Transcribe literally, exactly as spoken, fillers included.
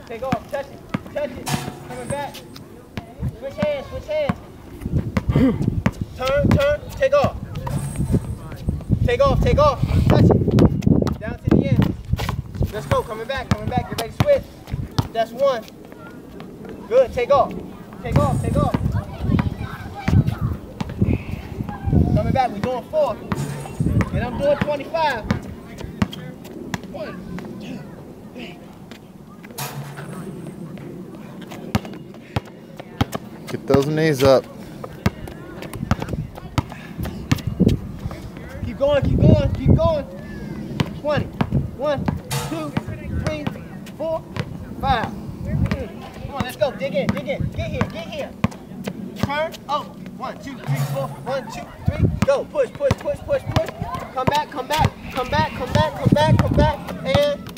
Take off. Touch it. Touch it. Coming back. Switch hands. Switch hands. Turn. Turn. Take off. Take off. Take off. Touch it. Down to the end. Let's go. Coming back. Coming back. Get ready to switch. That's one. Good. Take off. Take off. Take off. Coming back. We're doing four. And I'm doing twenty-five. One, two, three. Get those knees up. Keep going, keep going, keep going. twenty. One, two, three, four, five. Come on, let's go. Dig in, dig in. Get here, get here. Turn. Oh. One, two, three, four. One, two, three. Go. Push, push, push, push, push. Come back, come back, come back, come back, come back, come back. And